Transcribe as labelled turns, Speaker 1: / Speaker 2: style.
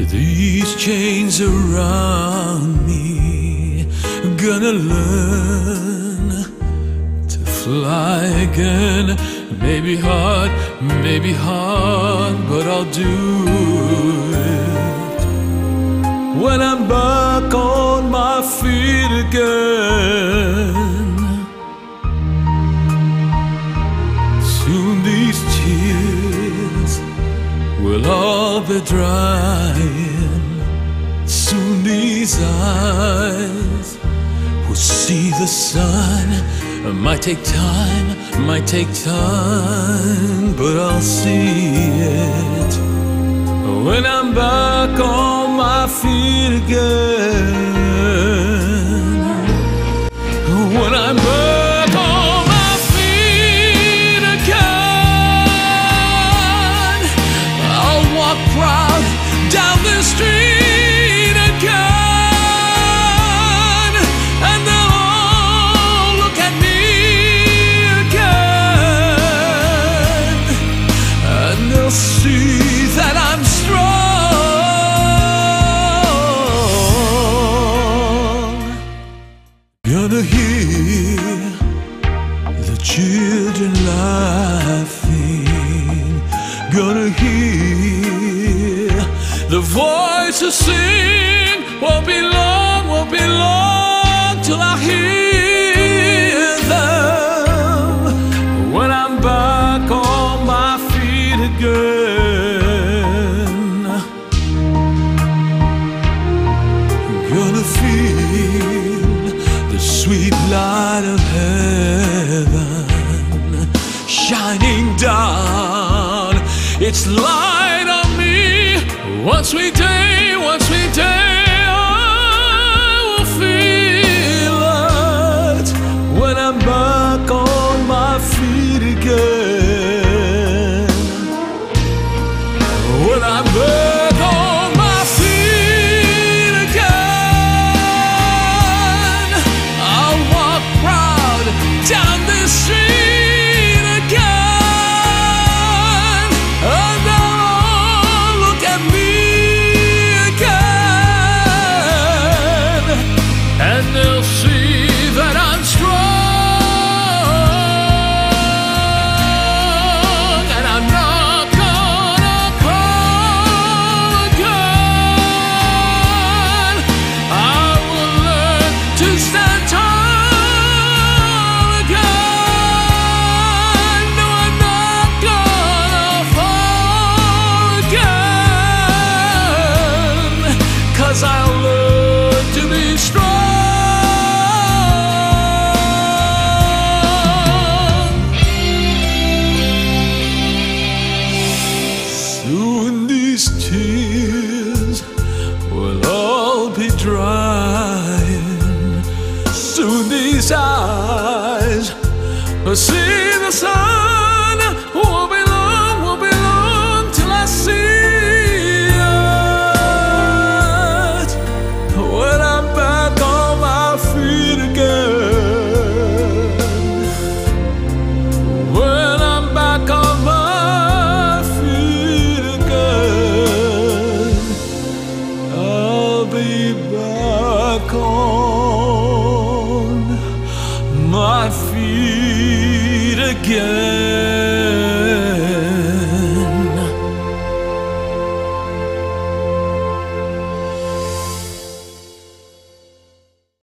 Speaker 1: These chains around me, gonna learn to fly again. Maybe hard, but I'll do it when I'm back on my feet again. Soon these tears will all be drying. Soon these eyes will see the sun. It might take time, but I'll see it when I'm back on my feet again. When I'm back on my feet again, I'll walk proud down the street again, and they'll all look at me again, and they'll see that I'm strong. Gonna hear the children laughing, gonna hear the voices sing. Won't be long till I hear them when I'm back on my feet again. Gonna feel the sweet light of heaven shining down its light on me. One sweet day, I will feel it when I'm back on my feet again. When I'm back on my feet again, I'll walk proud down this street again, and they'll all look at me again, and they'll see that I'm strong, and I'm not gonna call again. I will learn to stand tall again. No, I'm not gonna fall again, 'cause I'll learn to be strong. Soon these tears will all be drying. Soon these eyes will see the sun. Won't be long till I see it when I'm back on my feet again. When I'm back on my feet again, I'll be back on my feet again.